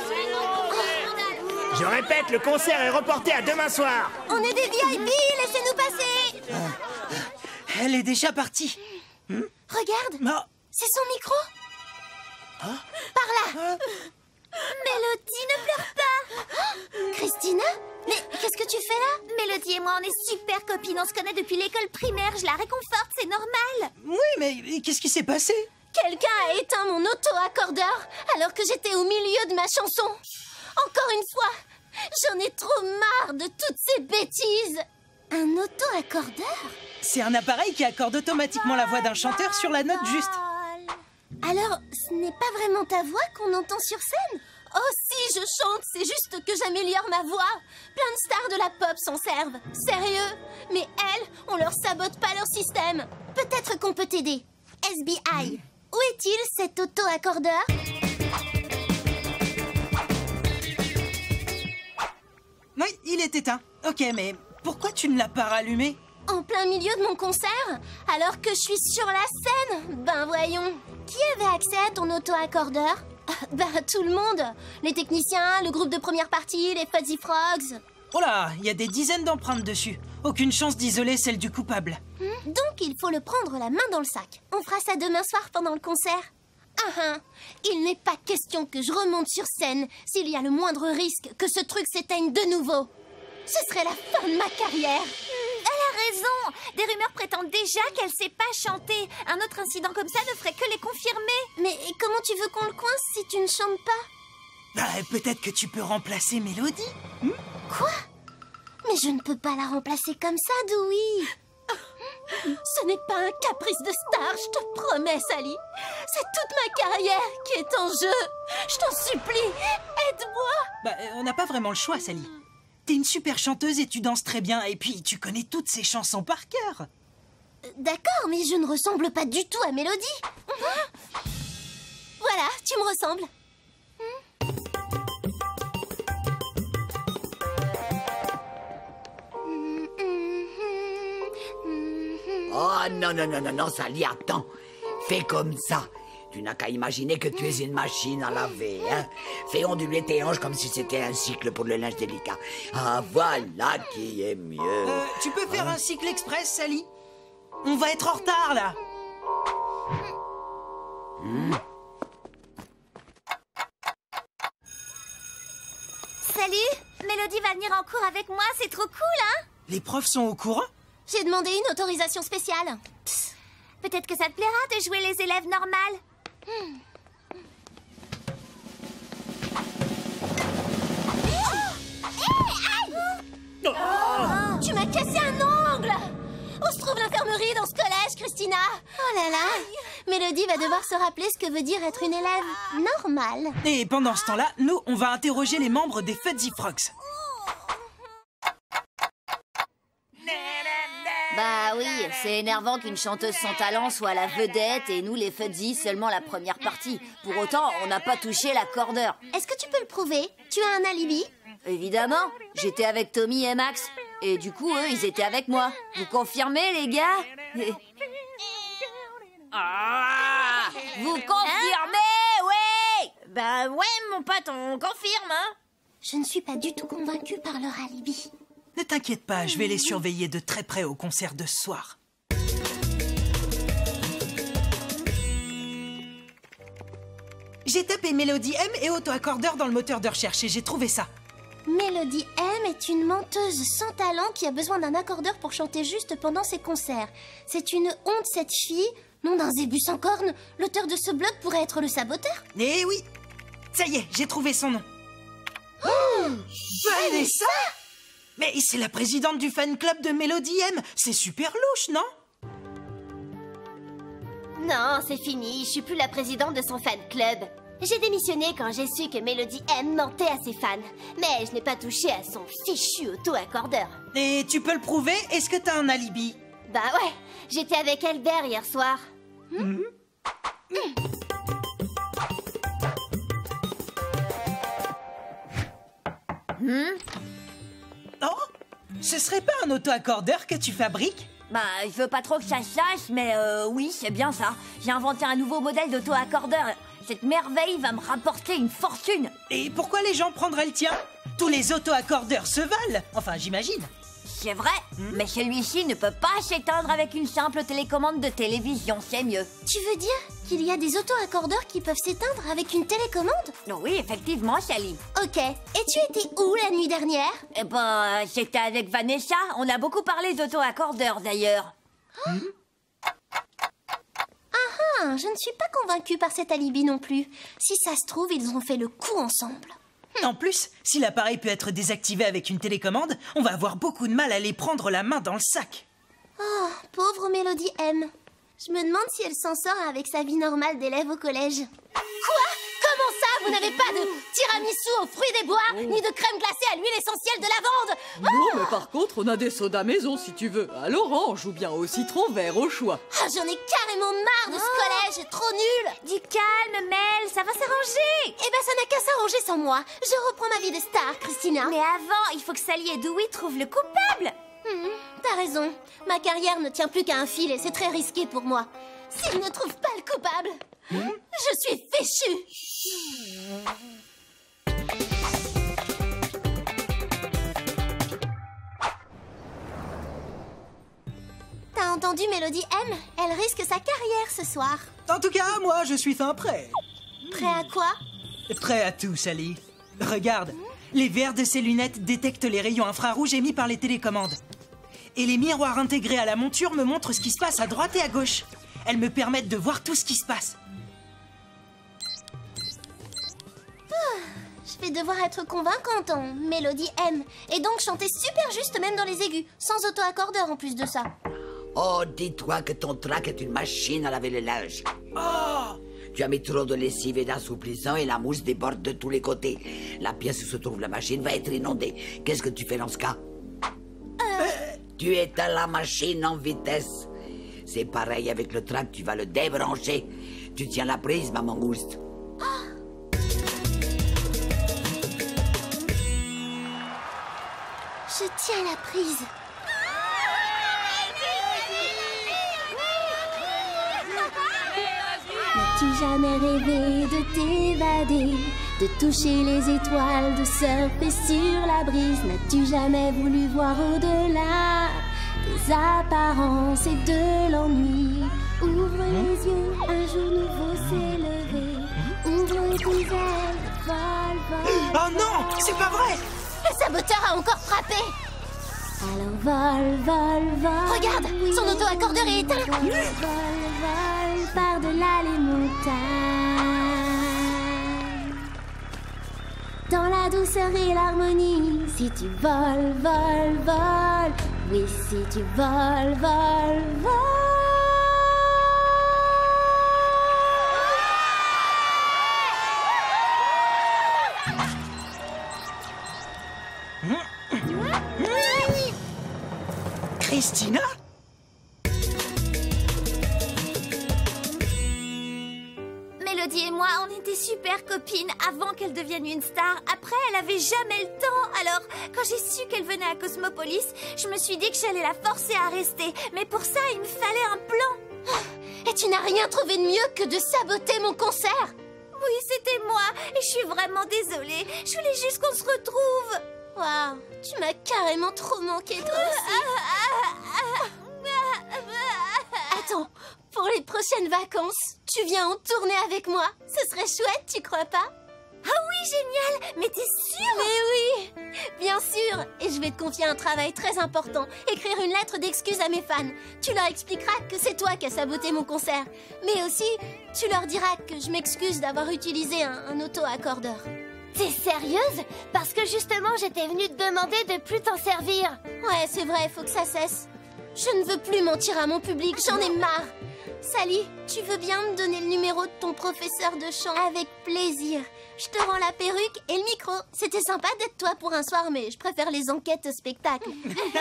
Je répète, le concert est reporté à demain soir. On est des VIP, laissez-nous passer. Elle est déjà partie. Regarde, Non. c'est son micro. Par là. Mélodie, ne pleure pas. Christina? Mais qu'est-ce que tu fais là? Mélodie et moi, on est super copines. On se connaît depuis l'école primaire. Je la réconforte, c'est normal. Oui, mais qu'est-ce qui s'est passé? Quelqu'un a éteint mon auto-accordeur alors que j'étais au milieu de ma chanson. Encore une fois, j'en ai trop marre de toutes ces bêtises. Un auto-accordeur? C'est un appareil qui accorde automatiquement la voix d'un chanteur sur la note juste. Alors, ce n'est pas vraiment ta voix qu'on entend sur scène? Oh si, je chante, c'est juste que j'améliore ma voix. Plein de stars de la pop s'en servent. Sérieux? Mais elles, on leur sabote pas leur système. Peut-être qu'on peut t'aider. SBI, où est-il cet auto-accordeur? Oui, il est éteint. Ok, mais pourquoi tu ne l'as pas rallumé? En plein milieu de mon concert? Alors que je suis sur la scène? Ben voyons. Qui avait accès à ton auto-accordeur? Ben tout le monde. Les techniciens, le groupe de première partie, les Fuzzy Frogs. Oh là, il y a des dizaines d'empreintes dessus. Aucune chance d'isoler celle du coupable. Donc il faut le prendre la main dans le sac. On fera ça demain soir pendant le concert. Il n'est pas question que je remonte sur scène s'il y a le moindre risque que ce truc s'éteigne de nouveau. Ce serait la fin de ma carrière. Elle a raison. Des rumeurs prétendent déjà qu'elle sait pas chanter. Un autre incident comme ça ne ferait que les confirmer. Mais comment tu veux qu'on le coince si tu ne chantes pas? Peut-être que tu peux remplacer Mélodie. Quoi? Mais je ne peux pas la remplacer comme ça, Dewey. Ce n'est pas un caprice de star, je te promets, Sally. C'est toute ma carrière qui est en jeu. Je t'en supplie, aide-moi. On n'a pas vraiment le choix, Sally. T'es une super chanteuse et tu danses très bien. Et puis, tu connais toutes ces chansons par cœur. D'accord, mais je ne ressemble pas du tout à Mélodie. Voilà, tu me ressembles. Oh non, non, non, non, non, Sally, attends. Fais comme ça. Tu n'as qu'à imaginer que tu es une machine à laver, hein. Fais onduler tes hanches comme si c'était un cycle pour le linge délicat. Ah, voilà qui est mieux. Tu peux faire un cycle express, Sally? On va être en retard, là. Salut, Mélodie va venir en cours avec moi, c'est trop cool, hein? Les profs sont au courant? J'ai demandé une autorisation spéciale. Peut-être que ça te plaira de jouer les élèves normales. Tu m'as cassé un ongle! Où se trouve l'infirmerie dans ce collège, Christina? Oh là là! Mélodie va devoir se rappeler ce que veut dire être une élève normale. Et pendant ce temps-là, nous, on va interroger les membres des Fuzzy Frogs. Bah oui, c'est énervant qu'une chanteuse sans talent soit la vedette et nous les Fuzzy seulement la première partie. Pour autant, on n'a pas touché l'accordeur. Est-ce que tu peux le prouver? Tu as un alibi? Évidemment, j'étais avec Tommy et Max. Et du coup, eux, ils étaient avec moi. Vous confirmez, les gars? Vous confirmez, oui? Bah ouais, mon pote, on confirme, hein? Je ne suis pas du tout convaincue par leur alibi. Ne t'inquiète pas, je vais les surveiller de très près au concert de ce soir. J'ai tapé Mélodie M et auto-accordeur dans le moteur de recherche et j'ai trouvé ça. Mélodie M est une menteuse sans talent qui a besoin d'un accordeur pour chanter juste pendant ses concerts. C'est une honte, cette fille. Nom d'un zébus sans cornes, l'auteur de ce blog pourrait être le saboteur. Eh oui. Ça y est, j'ai trouvé son nom. Vanessa! Mais c'est la présidente du fan club de Mélodie M. C'est super louche, non? Non, c'est fini, je suis plus la présidente de son fan club. J'ai démissionné quand j'ai su que Mélodie M mentait à ses fans. Mais je n'ai pas touché à son fichu auto-accordeur. Et tu peux le prouver? Est-ce que t'as un alibi? Bah ouais, j'étais avec Albert hier soir. Oh, ce serait pas un auto-accordeur que tu fabriques? Bah, je veux pas trop que ça se sache, mais oui, c'est bien ça. J'ai inventé un nouveau modèle d'auto-accordeur. Cette merveille va me rapporter une fortune. Et pourquoi les gens prendraient le tien? Tous les auto-accordeurs se valent. Enfin, j'imagine. C'est vrai, mais celui-ci ne peut pas s'éteindre avec une simple télécommande de télévision, c'est mieux. Tu veux dire qu'il y a des auto-accordeurs qui peuvent s'éteindre avec une télécommande? Oui, effectivement, Sally. Ok, et tu étais où la nuit dernière? Eh ben, j'étais avec Vanessa. On a beaucoup parlé d'auto-accordeurs, d'ailleurs. Je ne suis pas convaincue par cet alibi non plus. Si ça se trouve, ils ont fait le coup ensemble. En plus, si l'appareil peut être désactivé avec une télécommande, on va avoir beaucoup de mal à les prendre la main dans le sac. Oh, pauvre Mélodie M. Je me demande si elle s'en sort avec sa vie normale d'élève au collège. Quoi? Comment ça, vous n'avez pas de tiramisu aux fruits des bois, ni de crème glacée à l'huile essentielle de lavande? Non, mais par contre, on a des sodas maison si tu veux. À l'orange ou bien au citron vert au choix. Ah, j'en ai carrément marre de ce collège, trop nul. Du calme, Mel, ça va s'arranger. Eh ben, ça n'a qu'à s'arranger sans moi. Je reprends ma vie de star, Christina. Mais avant, il faut que Sally et Dewey trouvent le coupable. T'as raison. Ma carrière ne tient plus qu'à un fil et c'est très risqué pour moi. S'ils ne trouvent pas le coupable, je suis fichue. T'as entendu Mélodie M? Elle risque sa carrière ce soir. En tout cas, moi, je suis fin prêt. Prêt à quoi? Prêt à tout, Sally. Regarde, les verres de ces lunettes détectent les rayons infrarouges émis par les télécommandes. Et les miroirs intégrés à la monture me montrent ce qui se passe à droite et à gauche. Elles me permettent de voir tout ce qui se passe. Je vais devoir être convaincante en Mélodie M. Et donc chanter super juste même dans les aigus, sans auto-accordeur en plus de ça. Oh, dis-toi que ton trac est une machine à laver le linge. Oh! Tu as mis trop de lessive et d'assouplissant et la mousse déborde de tous les côtés. La pièce où se trouve la machine va être inondée. Qu'est-ce que tu fais dans ce cas? Tu éteins la machine en vitesse. C'est pareil avec le trac, tu vas le débrancher. Tu tiens la prise, ma mangouste. Je tiens la prise. N'as-tu jamais rêvé de t'évader, de toucher les étoiles, de surfer sur la brise? N'as-tu jamais voulu voir au-delà des apparences et de l'ennui? Ouvre les yeux, un jour nouveau s'est levé. Ouvre tes ailes, vol, vol. Oh non, c'est pas vrai! Le saboteur a encore frappé. Alors vol, vol, vol. Regarde, son auto-accordeur est éteint. Vol, vol, par-delà les montagnes. Dans la douceur et l'harmonie, si tu voles, vol, vol. Oui, si tu voles, vol, vol. Christina? Mélodie et moi, on était super copines avant qu'elle devienne une star. Après, elle avait jamais le temps. Alors, quand j'ai su qu'elle venait à Cosmopolis, je me suis dit que j'allais la forcer à rester. Mais pour ça, il me fallait un plan. Et tu n'as rien trouvé de mieux que de saboter mon concert? Oui, c'était moi. Et je suis vraiment désolée. Je voulais juste qu'on se retrouve. Waouh, tu m'as carrément trop manqué, toi aussi. Attends, pour les prochaines vacances, tu viens en tournée avec moi? Ce serait chouette, tu crois pas? Ah oui, génial! Mais t'es sûre? Mais oui! Bien sûr! Et je vais te confier un travail très important. Écrire une lettre d'excuse à mes fans. Tu leur expliqueras que c'est toi qui as saboté mon concert. Mais aussi, tu leur diras que je m'excuse d'avoir utilisé un auto-accordeur. T'es sérieuse? Parce que justement, j'étais venue te demander de plus t'en servir. Ouais, c'est vrai, faut que ça cesse. Je ne veux plus mentir à mon public, j'en ai marre. Sally, tu veux bien me donner le numéro de ton professeur de chant? Avec plaisir. Je te rends la perruque et le micro. C'était sympa d'être toi pour un soir, mais je préfère les enquêtes au spectacle.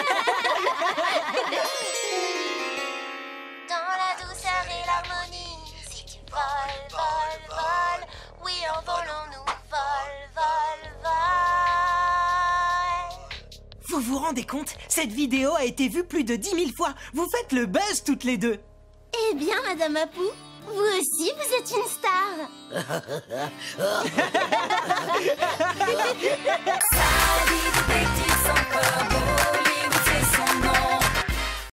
Dans la douceur et l'harmonie, si tu voles, voles, voles, oui, en volant nous vol, vol, vol. Vous vous rendez compte? Cette vidéo a été vue plus de 10 000 fois. Vous faites le buzz toutes les deux. Eh bien, Madame Apu, vous aussi, vous êtes une star.